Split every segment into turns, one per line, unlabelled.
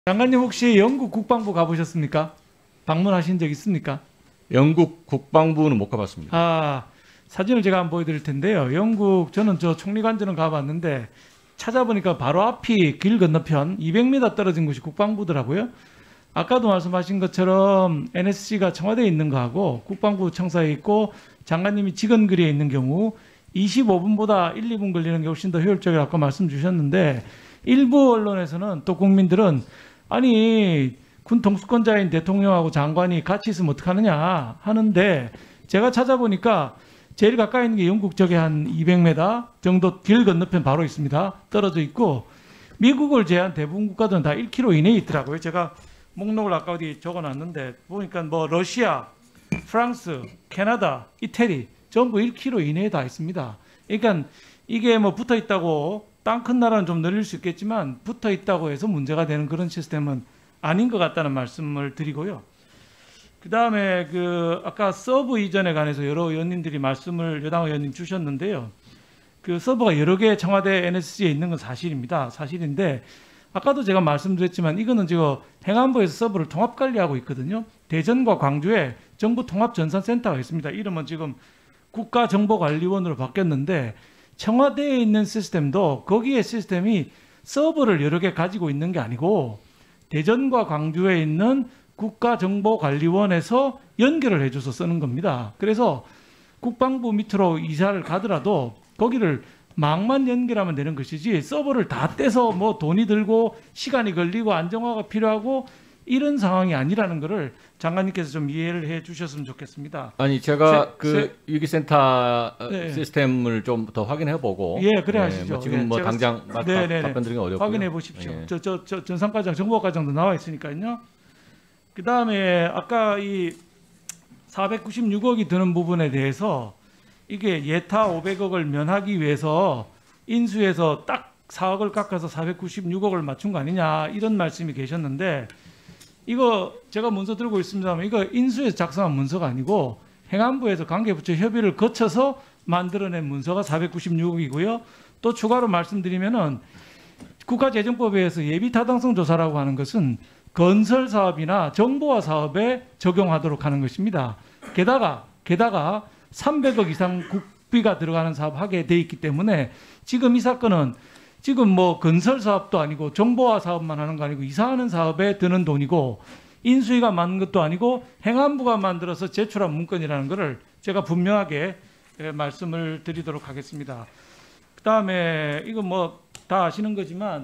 장관님 혹시 영국 국방부 가보셨습니까? 방문하신 적 있습니까?
영국 국방부는 못 가봤습니다.
사진을 제가 한번 보여드릴 텐데요. 영국 저는 저 총리관저는 가봤는데 찾아보니까 바로 앞이 길 건너편 200m 떨어진 곳이 국방부더라고요. 아까도 말씀하신 것처럼 NSC가 청와대에 있는 거하고 국방부 청사에 있고 장관님이 직원거리에 있는 경우 25분보다 1, 2분 걸리는 게 훨씬 더 효율적이라고 아까 말씀 주셨는데 일부 언론에서는 또 국민들은 아니 군 통수권자인 대통령하고 장관이 같이 있으면 어떡하느냐 하는데 제가 찾아보니까 제일 가까이 있는 게 영국 쪽에 한 200m 정도 길 건너편 바로 있습니다. 떨어져 있고 미국을 제외한 대부분 국가들은 다 1km 이내에 있더라고요. 제가 목록을 아까 어디 적어놨는데 보니까 뭐 러시아, 프랑스, 캐나다, 이태리 전부 1km 이내에 다 있습니다. 그러니까 이게 뭐 붙어 있다고 땅 큰 나라는 좀 늘릴 수 있겠지만 붙어 있다고 해서 문제가 되는 그런 시스템은 아닌 것 같다는 말씀을 드리고요. 그 다음에 아까 서브 이전에 관해서 여러 의원님들이 말씀을 여당 의원님 주셨는데요. 그 서버가 여러 개 청와대 NSC에 있는 건 사실입니다. 사실인데 아까도 제가 말씀드렸지만 이거는 지금 행안부에서 서버를 통합 관리하고 있거든요. 대전과 광주에 정부 통합 전산센터가 있습니다. 이름은 지금 국가정보관리원으로 바뀌었는데 청와대에 있는 시스템도 거기에 시스템이 서버를 여러 개 가지고 있는 게 아니고 대전과 광주에 있는 국가정보관리원에서 연결을 해줘서 쓰는 겁니다. 그래서 국방부 밑으로 이사를 가더라도 거기를 망만 연결하면 되는 것이지 서버를 다 떼서 뭐 돈이 들고 시간이 걸리고 안정화가 필요하고 이런 상황이 아니라는 것을 장관님께서 좀 이해를 해 주셨으면 좋겠습니다.
아니 제가 위기센터
네.
시스템을 좀 더 확인해 보고
예, 그래 하시죠.
뭐 지금 뭐 당장 답변 드리기 어렵고요.
확인해 보십시오.
예.
저 전산과정, 정보과정도 나와 있으니까요. 그 다음에 아까 이 496억이 드는 부분에 대해서 이게 예타 500억을 면하기 위해서 인수해서 딱 4억을 깎아서 496억을 맞춘 거 아니냐 이런 말씀이 계셨는데 이거 제가 문서 들고 있습니다만 이거 인수해서 작성한 문서가 아니고 행안부에서 관계부처 협의를 거쳐서 만들어낸 문서가 496억이고요. 또 추가로 말씀드리면은 국가재정법에 의해서 예비타당성 조사라고 하는 것은 건설 사업이나 정보화 사업에 적용하도록 하는 것입니다. 게다가 300억 이상 국비가 들어가는 사업 하게 돼 있기 때문에 지금 이 사건은 지금 뭐 건설 사업도 아니고 정보화 사업만 하는 거 아니고 이사하는 사업에 드는 돈이고 인수위가 만든 것도 아니고 행안부가 만들어서 제출한 문건이라는 것을 제가 분명하게 말씀을 드리도록 하겠습니다. 그다음에 이거 뭐 다 아시는 거지만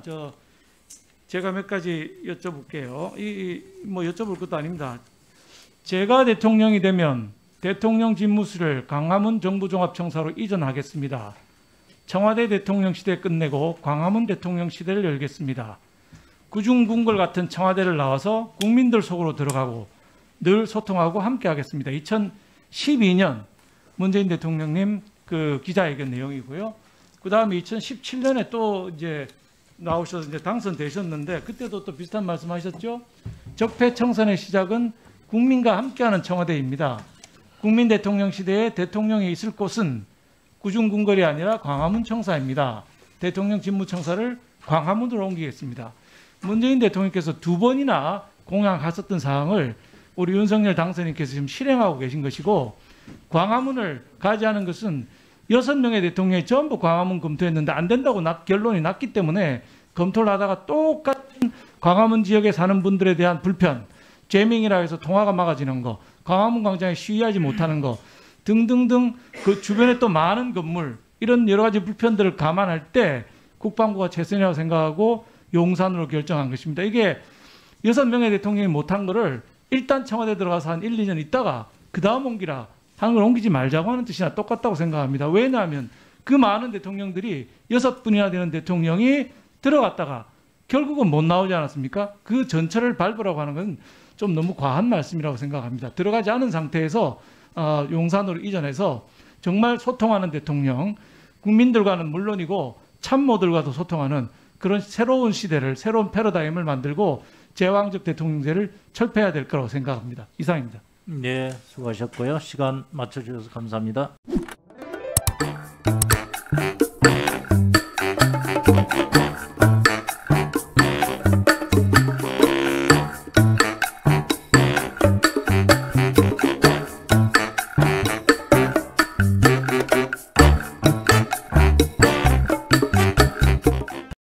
제가 몇 가지 여쭤볼게요. 뭐 여쭤볼 것도 아닙니다. 제가 대통령이 되면 대통령 집무실을 광화문 정부종합청사로 이전하겠습니다. 청와대 대통령 시대 끝내고 광화문 대통령 시대를 열겠습니다. 구중궁궐 같은 청와대를 나와서 국민들 속으로 들어가고 늘 소통하고 함께 하겠습니다. 2012년 문재인 대통령님 그 기자회견 내용이고요. 그 다음에 2017년에 또 이제 나오셔서 이제 당선되셨는데 그때도 또 비슷한 말씀하셨죠. 적폐청산의 시작은 국민과 함께하는 청와대입니다. 국민 대통령 시대에 대통령이 있을 곳은 구중궁궐이 아니라 광화문 청사입니다. 대통령 집무청사를 광화문으로 옮기겠습니다. 문재인 대통령께서 2번이나 공약하셨던 사항을 우리 윤석열 당선인께서 지금 실행하고 계신 것이고 광화문을 가지하는 것은 6명의 대통령이 전부 광화문 검토했는데 안 된다고 결론이 났기 때문에 검토를 하다가 똑같은 광화문 지역에 사는 분들에 대한 불편, 죄밍이라 해서 통화가 막아지는 거, 광화문 광장에 시위하지 못하는 거 등등등 그 주변에 또 많은 건물 이런 여러 가지 불편들을 감안할 때 국방부가 최선이라고 생각하고 용산으로 결정한 것입니다. 이게 6명의 대통령이 못한 거를 일단 청와대 들어가서 한 1, 2년 있다가 그 다음 옮기라 하는 걸 옮기지 말자고 하는 뜻이나 똑같다고 생각합니다. 왜냐하면 그 많은 대통령들이 6분이나 되는 대통령이 들어갔다가 결국은 못 나오지 않았습니까? 그 전철을 밟으라고 하는 건 좀 너무 과한 말씀이라고 생각합니다. 들어가지 않은 상태에서 용산으로 이전해서 정말 소통하는 대통령, 국민들과는 물론이고 참모들과도 소통하는 그런 새로운 시대를, 새로운 패러다임을 만들고 제왕적 대통령제를 철폐해야 될 거라고 생각합니다. 이상입니다.
네, 수고하셨고요. 시간 맞춰주셔서 감사합니다.